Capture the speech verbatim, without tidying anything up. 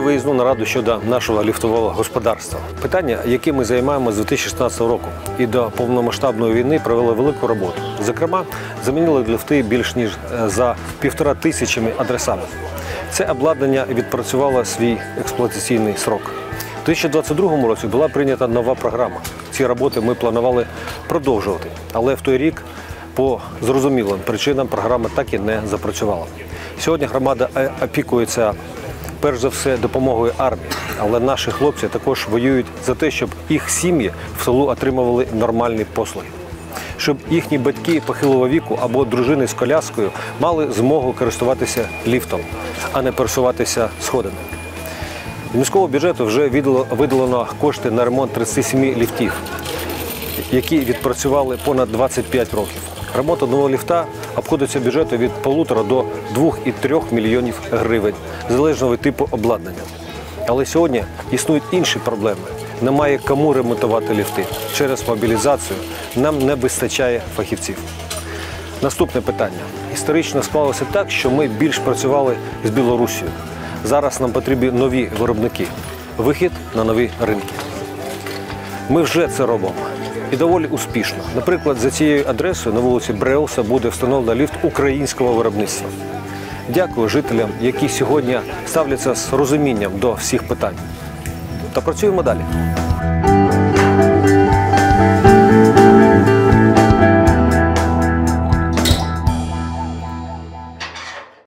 виїзну нараду щодо нашого ліфтового господарства. Питання, яким ми займаємося з дві тисячі шістнадцятого року і до повномасштабної війни, провели велику роботу. Зокрема, замінили ліфти більш ніж за півтора тисячами адресами. Це обладнання відпрацювало свій експлуатаційний срок. У дві тисячі двадцять другому році була прийнята нова програма. Ці роботи ми планували продовжувати, але в той рік по зрозумілим причинам програма так і не запрацювала. Сьогодні громада опікується перш за все допомогою армії, але наші хлопці також воюють за те, щоб їх сім'ї в селу отримували нормальні послуги. Щоб їхні батьки похилого віку або дружини з коляскою мали змогу користуватися ліфтом, а не пересуватися сходами. З міського бюджету вже виділено кошти на ремонт тридцяти семи ліфтів, які відпрацювали понад двадцять п'ять років. Ремонт одного ліфта обходиться бюджету від полутора до двох і трьох мільйонів гривень, залежно від типу обладнання. Але сьогодні існують інші проблеми. Немає кому ремонтувати ліфти. Через мобілізацію нам не вистачає фахівців. Наступне питання. Історично склалося так, що ми більш працювали з Білорусією. Зараз нам потрібні нові виробники. Вихід на нові ринки. Ми вже це робимо. І доволі успішно. Наприклад, за цією адресою на вулиці Бреуса буде встановлено ліфт українського виробництва. Дякую жителям, які сьогодні ставляться з розумінням до всіх питань. Та працюємо далі.